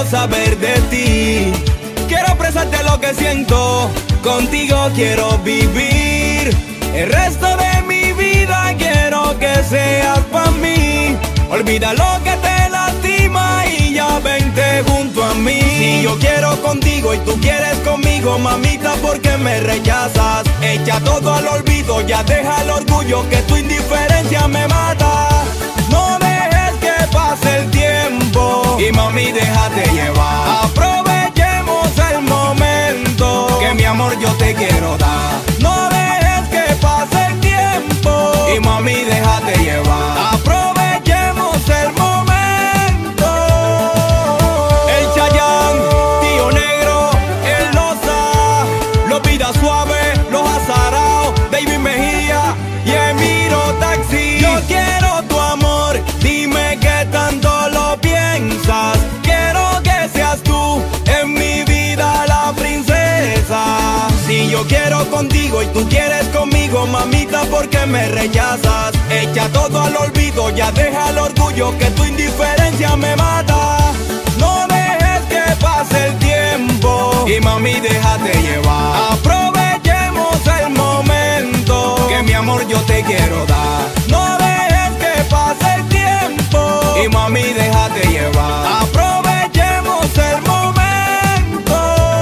saber de ti. Quiero expresarte lo que siento, contigo quiero vivir. El resto de mi vida quiero que seas para mí. Olvida lo que te lastima y ya vente junto a mí. Si yo quiero contigo y tú quieres conmigo, mamita, ¿por qué me rechazas? Echa todo al olvido, ya deja el orgullo, que tu indiferencia me mata. No dejes que pase el tiempo y mami, déjate llevar. Aprovechemos el momento, que mi amor yo te quiero dar. No dejes que pase el tiempo y mami, déjate llevar. Aprovechemos el momento. El Chayán, Tío Negro, el Loza, los Vida Suave, los Azaraos, David Mejía y Emiro Taxi. Yo quiero tu amor, dime qué tanto lo piensas. Quiero que seas tú en mi vida la princesa. Si yo quiero contigo y tú quieres conmigo, mamita, ¿por qué me rechazas? Echa todo al olvido, ya deja el orgullo, que tu indiferencia me mata. No dejes que pase el tiempo y mami, déjate llevar. Aprovechemos el momento, que mi amor yo te quiero dar. No dejes que pase el tiempo y mami, déjate llevar. Aprovechemos el momento.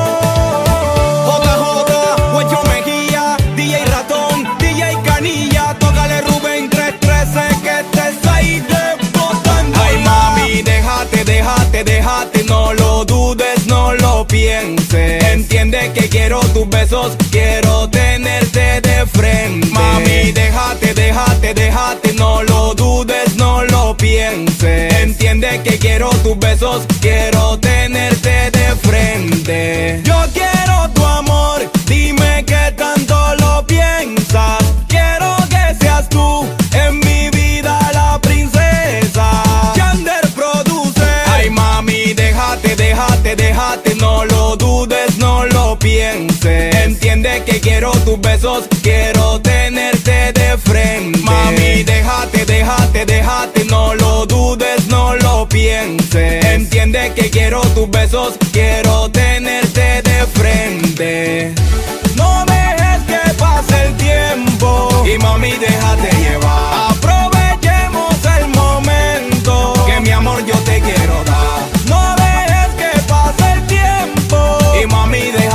JJ, Huecho Mejía, DJ Ratón, DJ Canilla, tócale Rubén 313 que te está ahí botando. Ay mami, déjate, no lo dudes, no lo pienses. Entiende que quiero tus besos, quiero tenerte de frente. Mami, déjate, no lo dudes, no lo pienses. Entiende que quiero tus besos, quiero tenerte de frente. Yo quiero tu amor, dime qué tanto lo piensas. Quiero que seas tú en mi vida la princesa. Yander produce. Ay mami, déjate, no lo dudes, no lo pienses. Entiende que quiero tus besos, quiero tenerte de frente. Mami, déjate, no lo dudes, no lo pienses. Entiende que quiero tus besos, quiero tenerte de frente. No dejes que pase el tiempo y mami, déjate llevar. Aprovechemos el momento, que mi amor yo te quiero dar. No dejes que pase el tiempo y mami, déjate